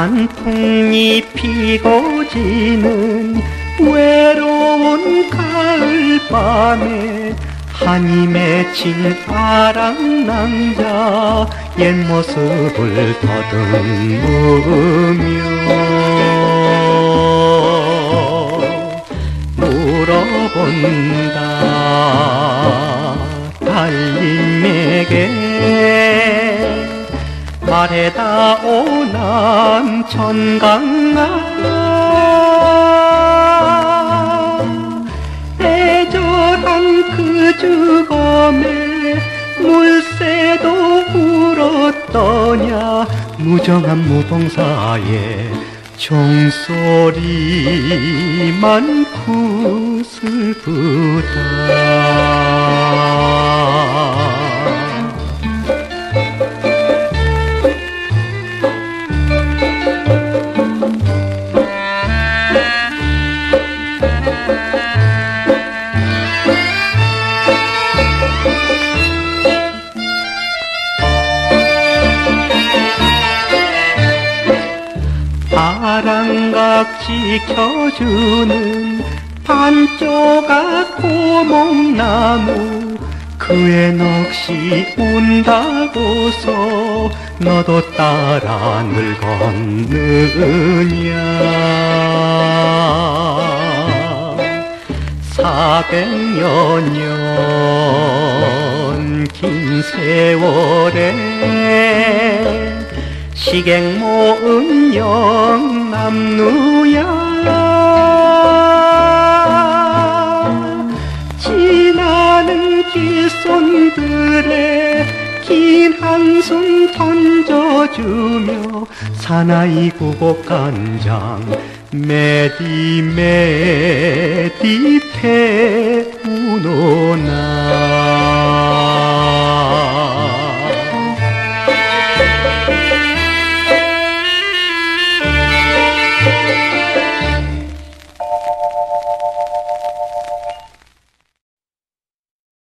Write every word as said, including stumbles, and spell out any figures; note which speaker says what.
Speaker 1: 단풍이 피고 지는 외로운 가을밤에 한이 맺힌 아랑낭자 옛 모습을 더듬으며 물어본다 달님에게 말해다오 남천강아 애절한 그 주검에 물새도 울었더냐 무정한 무봉사에 종소리만 구슬프다. 아랑각 지켜주는 반조각 고목나무 그의 넋이 운다고서 너도 따라 늙었느냐. 사백여 년 긴 세월에 시객 모은 영남루야 지나는 길손들의 긴 한숨 던져주며 사나이 구곡간장 메디 메디 태우노나.